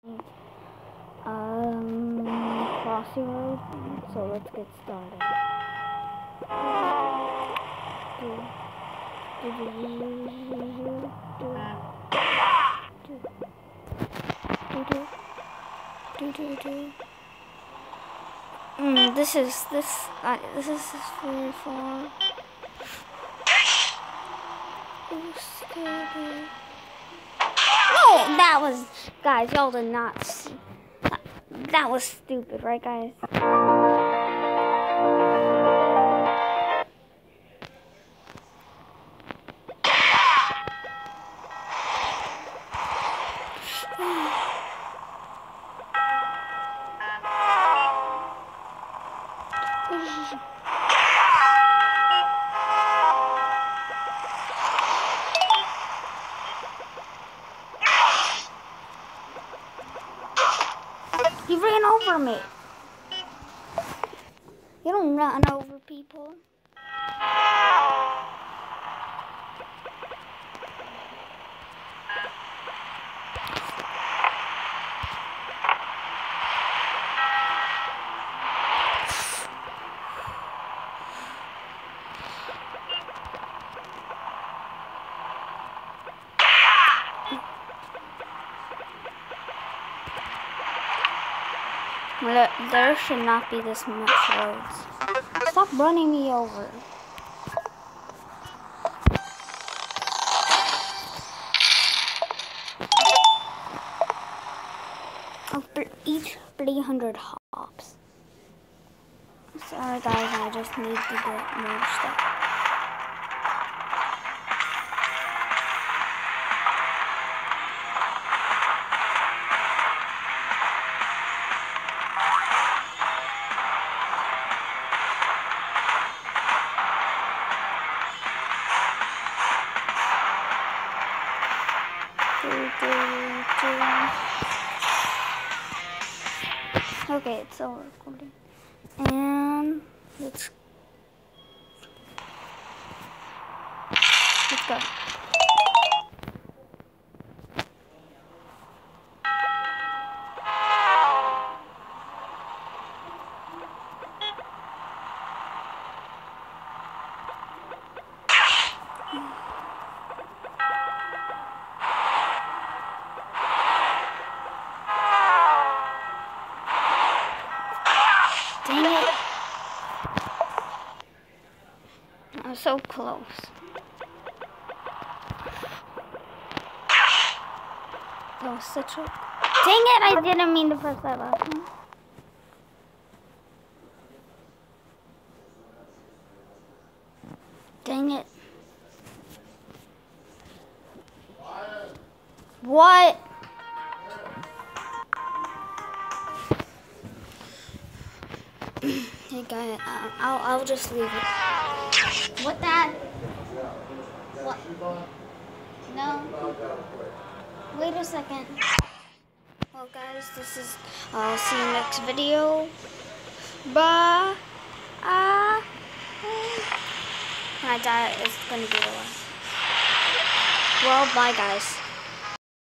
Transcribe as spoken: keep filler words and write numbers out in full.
um Crossy Road. So let's get started. Mm, this is this uh, this is very far. No, that was, guys, y'all did not see. That, that was stupid, right, guys? He ran over me. You don't run over people. Look, there should not be this much roads. Stop running me over. After each three hundred hops. Sorry guys, I just need to get more stuff. Okay, it's all recording. And let's let's go. Dang it. I was so close. That was such a... Dang it, I didn't mean to press that button. Dang it. What? Hey guys, uh, I'll I'll just leave it. What that? What? No. Wait a second. Well, guys, this is. I'll see you next video. Bye. Ah. When I die, it's gonna be the last. Well, bye, guys.